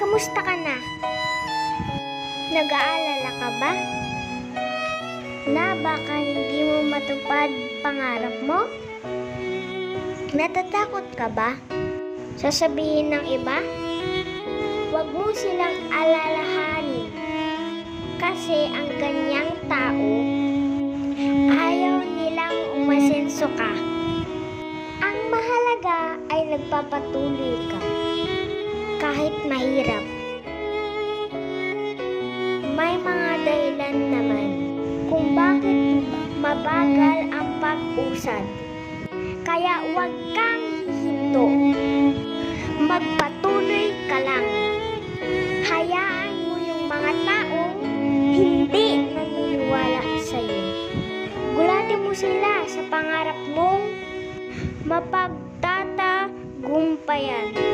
kamusta ka na? Nag-aalala ka ba? Na baka hindi mo matupad pangarap mo? Natatakot ka ba? Sasabihin ng iba? Huwag mo silang alalahanin. Kasi ang ganyang tao, ayaw nilang umasenso ka. Ang mahalaga ay nagpapatuloy ka. Kahit mahirap. May mga dahilan naman kung bakit mabagal ang pag-usad. Kaya huwag kang hihinto. Magpatuloy ka lang. Hayaan mo yung mga taong hindi naniniwala sa'yo. Gulatin mo sila sa pangarap mong mapagtatagumpayan.